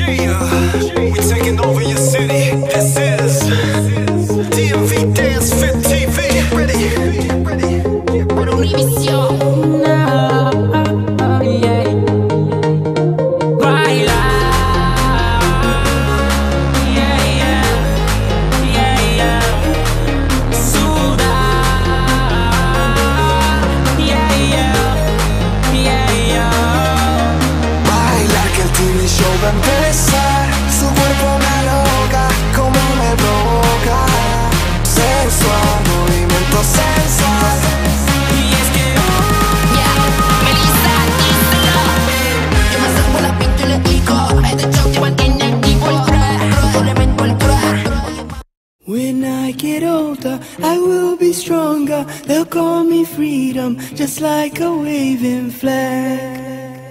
We taking over your city. This is DMV Fit TV. Get ready. UNIVISION. Su cuerpo me aloca, como me provoca. Sensual, movimiento sensual. Y es que Melissa, díselo. Yo me saco la pinta y le digo, este show te mantiene activo el crack, elemento el crack. When I get older, I will be stronger. They'll call me freedom, just like a waving flag.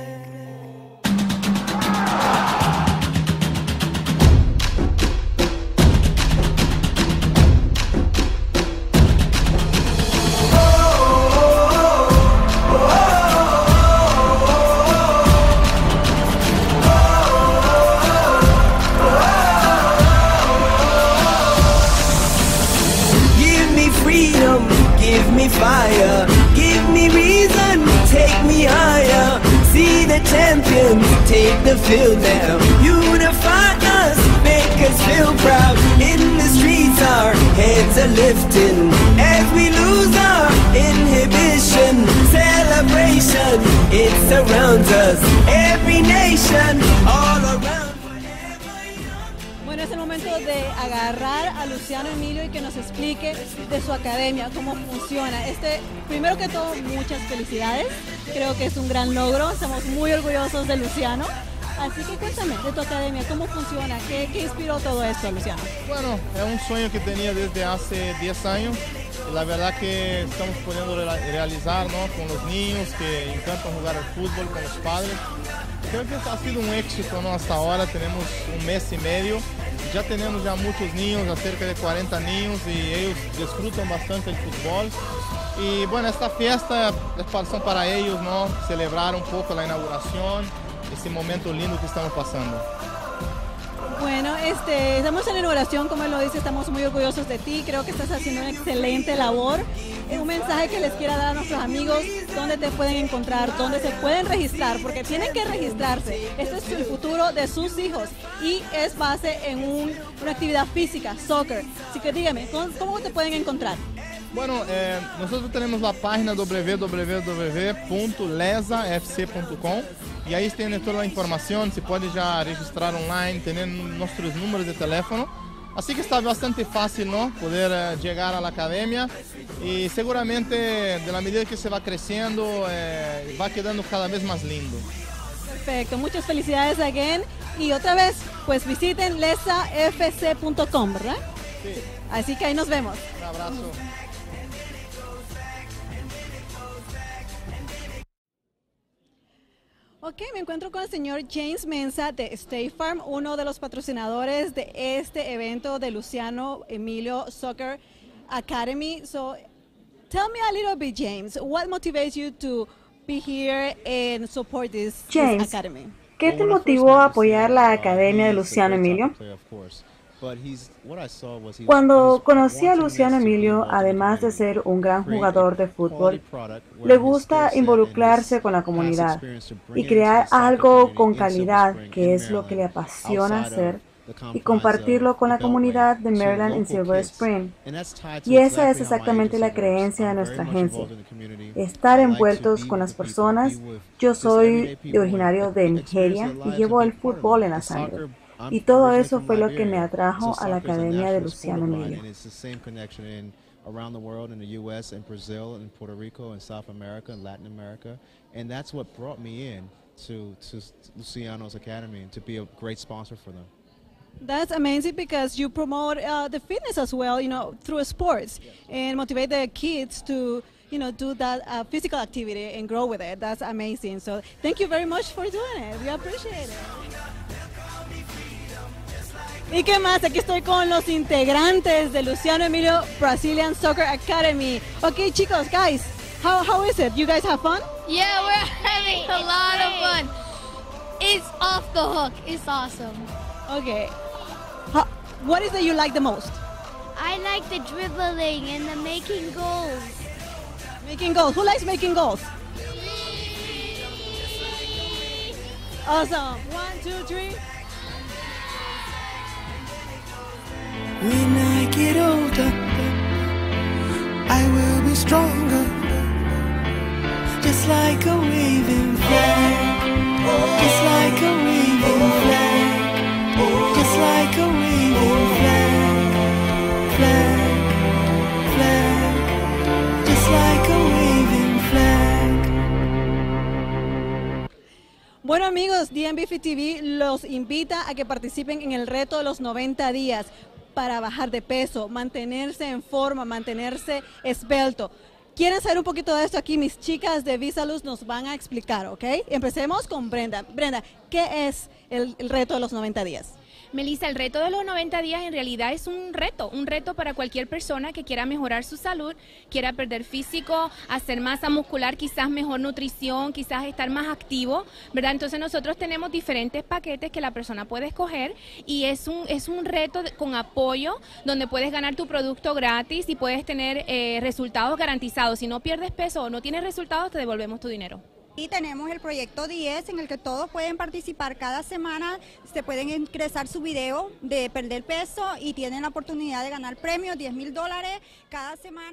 Give me fire, give me reason, take me higher. See the champions, take the field now. Unify us, make us feel proud. In the streets our heads are lifting as we lose our inhibition. Celebration, it surrounds us, every nation, all around. Bueno, es el momento de agarrar a Luciano Emilio y que nos explique de su academia, cómo funciona. Primero que todo, muchas felicidades. Creo que es un gran logro. Estamos muy orgullosos de Luciano. Así que cuéntame de tu academia, cómo funciona, qué inspiró todo esto, Luciano. Bueno, es un sueño que tenía desde hace 10 años. Y la verdad que estamos pudiendo realizar, ¿no? Con los niños que encantan jugar al fútbol, con los padres. Creo que ha sido un éxito, ¿no? Hasta ahora tenemos un mes y medio. Ya tenemos muchos niños, cerca de 40 niños, y ellos disfrutan bastante el fútbol. Y bueno, esta fiesta son para ellos, ¿no? Celebrar un poco la inauguración, ese momento lindo que estamos pasando. Bueno, estamos en la inauguración, como él lo dice, estamos muy orgullosos de ti, creo que estás haciendo una excelente labor. Un mensaje que les quiera dar a nuestros amigos, dónde te pueden encontrar, dónde se pueden registrar, porque tienen que registrarse. Este es el futuro de sus hijos y es base en una actividad física, soccer. Así que dígame, ¿cómo te pueden encontrar? Bueno, nosotros tenemos la página www.lesafc.com y ahí tienen toda la información, se puede ya registrar online, tener nuestros números de teléfono. Así que está bastante fácil, ¿no? Poder llegar a la academia y seguramente de la medida que se va creciendo va quedando cada vez más lindo. Perfecto, muchas felicidades again y otra vez pues visiten lesafc.com, ¿verdad? Sí. Así que ahí nos vemos. Un abrazo. Ok, me encuentro con el señor James Mensah de State Farm, uno de los patrocinadores de este evento de Luciano Emilio Soccer Academy. So, tell me a little bit, James, what motivates you to be here and support this academy? ¿Qué te motivó a apoyar la academia de Luciano Emilio? Cuando conocí a Luciano Emilio, además de ser un gran jugador de fútbol, le gusta involucrarse con la comunidad y crear algo con calidad, que es lo que le apasiona hacer, y compartirlo con la comunidad de Maryland en Silver Spring. Y esa es exactamente la creencia de nuestra agencia, estar envueltos con las personas. Yo soy originario de Nigeria y llevo el fútbol en la sangre. Y todo eso fue lo que me atrajo a la academia de Luciano Emilio. Around the world, in the U.S., in Brazil, in Puerto Rico, in South America, in Latin America, and that's what brought me in to Luciano's Academy and to be a great sponsor for them. That's amazing because you promote the fitness as well, through sports, and motivate the kids to, do that physical activity and grow with it. That's amazing. So thank you very much for doing it. We appreciate it. ¿Y qué más? Aquí estoy con los integrantes de Luciano Emilio Brazilian Soccer Academy. Okay, chicos, guys, how is it? You guys have fun? Yeah, we're having a lot of fun. It's off the hook. It's awesome. Okay. What is it you like the most? I like the dribbling and the making goals. Making goals. Who likes making goals? Awesome. 1, 2, 3. When I get older, I will be stronger, just like a waving flag, just like a waving flag, just like a waving flag, flag, just like a waving flag. Bueno amigos, DMV Fit TV los invita a que participen en el reto de los 90 días para bajar de peso, mantenerse en forma, mantenerse esbelto. ¿Quieren saber un poquito de esto? Aquí mis chicas de Visaluz nos van a explicar, ¿ok? Empecemos con Brenda. Brenda, ¿qué es el reto de los 90 días? Melissa, el reto de los 90 días en realidad es un reto para cualquier persona que quiera mejorar su salud, quiera perder físico, hacer masa muscular, quizás mejor nutrición, quizás estar más activo, ¿verdad? Entonces nosotros tenemos diferentes paquetes que la persona puede escoger y es un reto con apoyo donde puedes ganar tu producto gratis y puedes tener resultados garantizados. Si no pierdes peso o no tienes resultados, te devolvemos tu dinero. Y tenemos el proyecto 10 en el que todos pueden participar cada semana, se pueden ingresar su video de perder peso y tienen la oportunidad de ganar premios, $10,000 cada semana.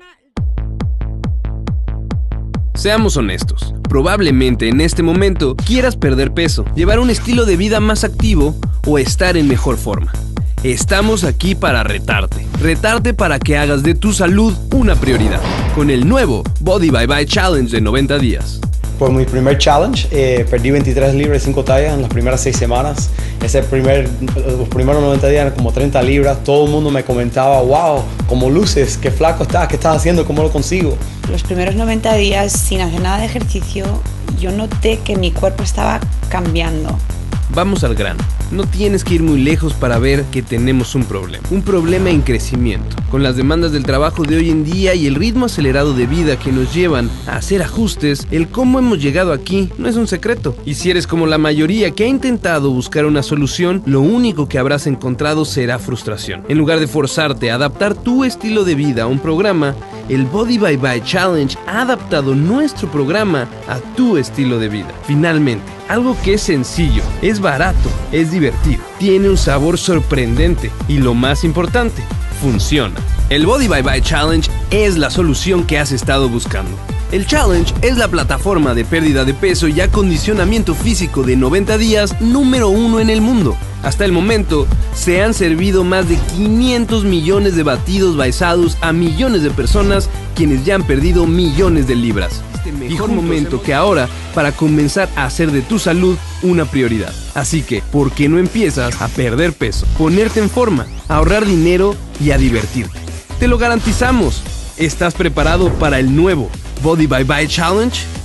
Seamos honestos, probablemente en este momento quieras perder peso, llevar un estilo de vida más activo o estar en mejor forma. Estamos aquí para retarte para que hagas de tu salud una prioridad, con el nuevo Body Bye Bye Challenge de 90 días. Por mi primer challenge, perdí 23 libras y 5 tallas en las primeras 6 semanas. Los primeros 90 días eran como 30 libras. Todo el mundo me comentaba, wow, cómo luces, qué flaco estás, qué estás haciendo, cómo lo consigo. Los primeros 90 días sin hacer nada de ejercicio, yo noté que mi cuerpo estaba cambiando. Vamos al grano. No tienes que ir muy lejos para ver que tenemos un problema en crecimiento. Con las demandas del trabajo de hoy en día y el ritmo acelerado de vida que nos llevan a hacer ajustes, el cómo hemos llegado aquí no es un secreto. Y si eres como la mayoría que ha intentado buscar una solución, lo único que habrás encontrado será frustración. En lugar de forzarte a adaptar tu estilo de vida a un programa, el Body Bye Bye Challenge ha adaptado nuestro programa a tu estilo de vida. Finalmente, algo que es sencillo, es barato, es divertido, tiene un sabor sorprendente y lo más importante, funciona. El Body Bye Bye Challenge es la solución que has estado buscando. El Challenge es la plataforma de pérdida de peso y acondicionamiento físico de 90 días número 1 en el mundo. Hasta el momento, se han servido más de 500 millones de batidos baisados a millones de personas quienes ya han perdido millones de libras. Mejor momento que ahora para comenzar a hacer de tu salud una prioridad. Así que, ¿por qué no empiezas a perder peso, ponerte en forma, a ahorrar dinero y a divertirte? Te lo garantizamos. ¿Estás preparado para el nuevo Body Bye Bye Challenge?